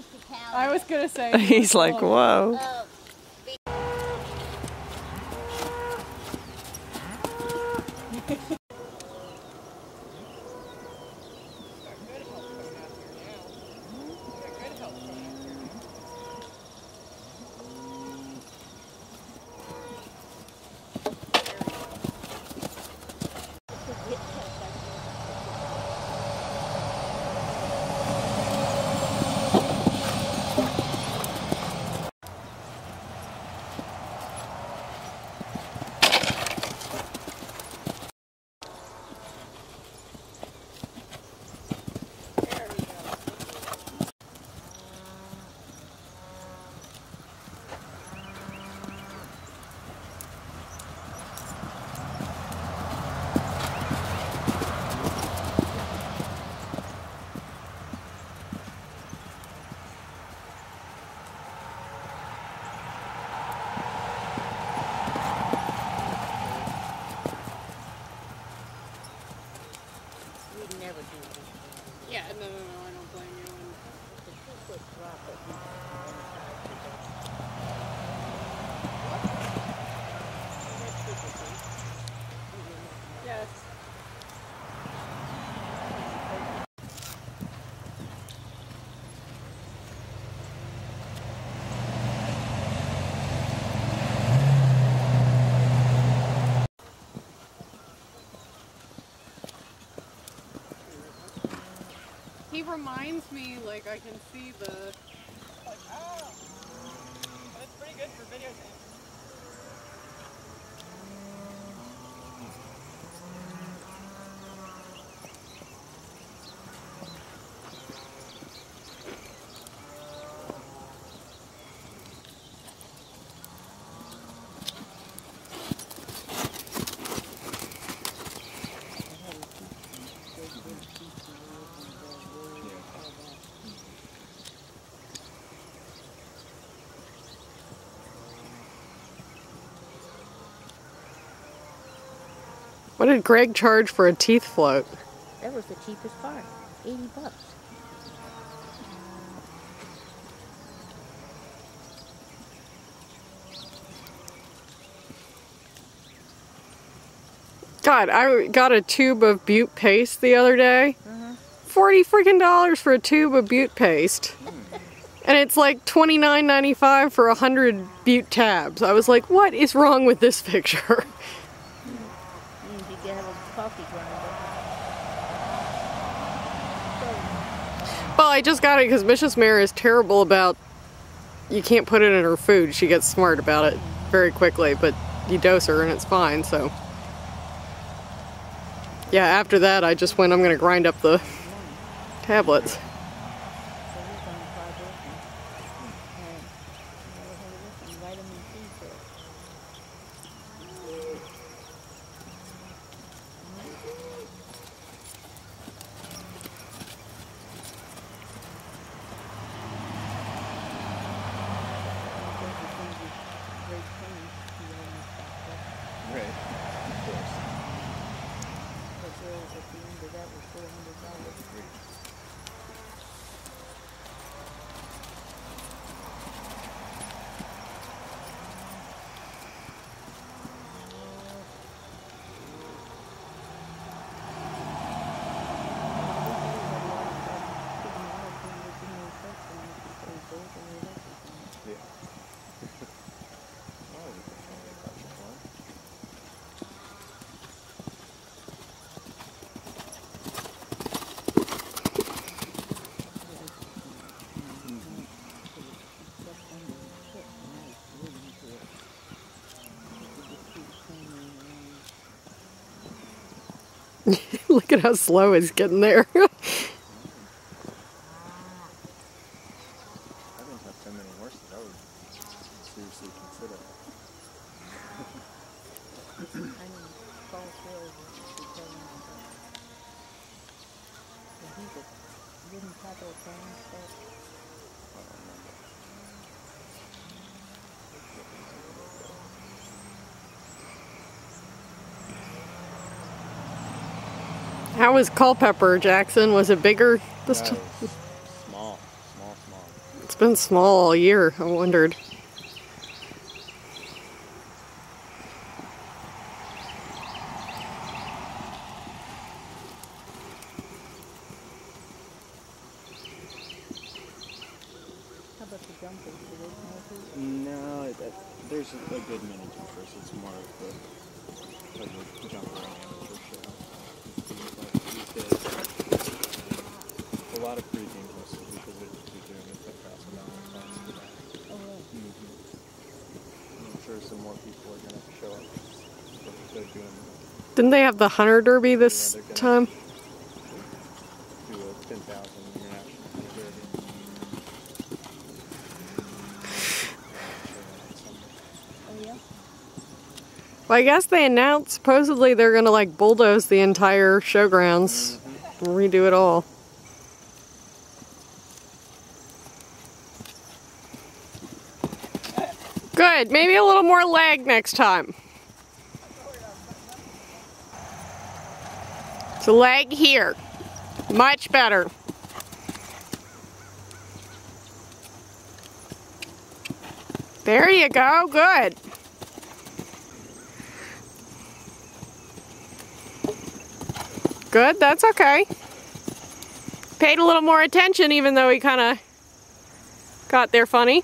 I was gonna say. He's like, whoa. Yeah, no, I don't blame you. Yes. He reminds me, like, I can see the... Like, oh! That's pretty good for video games. What did Greg charge for a teeth float? That was the cheapest part, $80. God, I got a tube of Butte paste the other day. $40 freaking for a tube of Butte paste. And it's like $29.95 for 100 Butte tabs. I was like, what is wrong with this picture? You have a coffee grinder. Well, I just got it because Mrs. Mare is terrible about, you can't put it in her food. She gets smart about it very quickly, but you dose her and it's fine, so. Yeah, after that I just went, I'm going to grind up the tablets. Right, of course. Look at how slow he's getting there. I didn't have so many horses. I would seriously consider it. How was Culpeper, Jackson? Was it bigger this time? Small. been small all year, I wondered. How about the jumpers? Do they smoke it? No, there's a good many jumpers. It's more of the jumper and amateur show. But these days, a lot of pre-games mostly because they're doing it for $1,000 class today. Oh, really? I'm sure some more people are going to show up. But they're doing Didn't they have the Hunter Derby this they're gonna- time? do a 10,000 international derby. Oh, yeah? Well, I guess they announced supposedly they're gonna like bulldoze the entire showgrounds and redo it all. Good, maybe a little more leg next time. So leg here, much better. There you go, good. Good, that's okay. Paid a little more attention even though he kind of got there funny.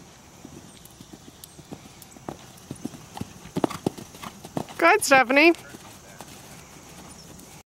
Good, Stephanie.